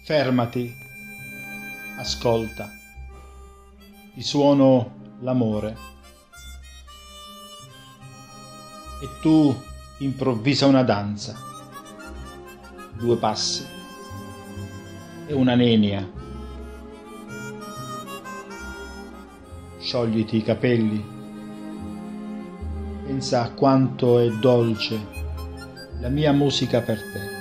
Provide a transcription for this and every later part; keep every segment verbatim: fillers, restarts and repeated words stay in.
Fermati, ascolta, ti suono l'amore e tu improvvisa una danza, due passi e una nenia. Sciogliti i capelli, pensa a quanto è dolce la mia musica per te.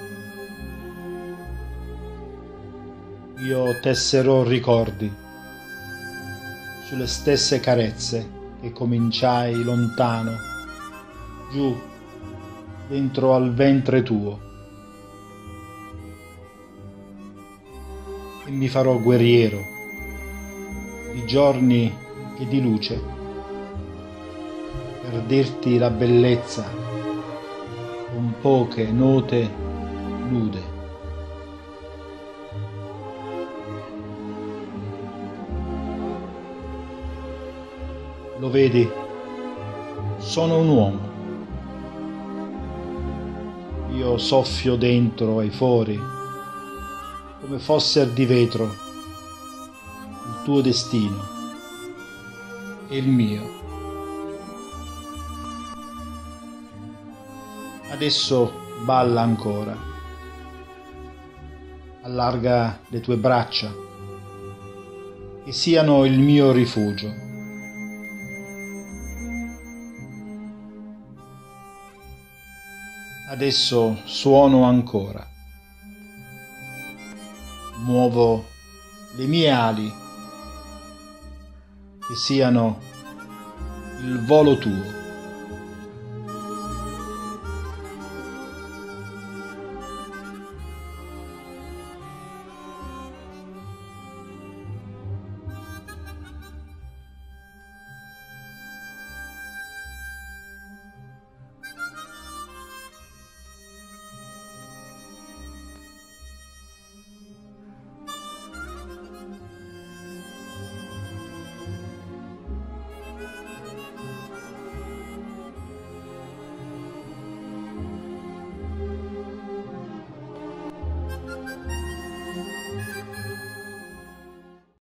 Io tesserò ricordi sulle stesse carezze che cominciai lontano, giù, dentro al ventre tuo, e mi farò guerriero di giorni e di luce per dirti la bellezza con poche note nude. Lo vedi? Sono un uomo. Io soffio dentro ai fori, come fosser di vetro, il tuo destino e il mio. Adesso balla ancora. Allarga le tue braccia, che siano il mio rifugio. Adesso suono ancora, muovo le mie ali, che siano il volo tuo.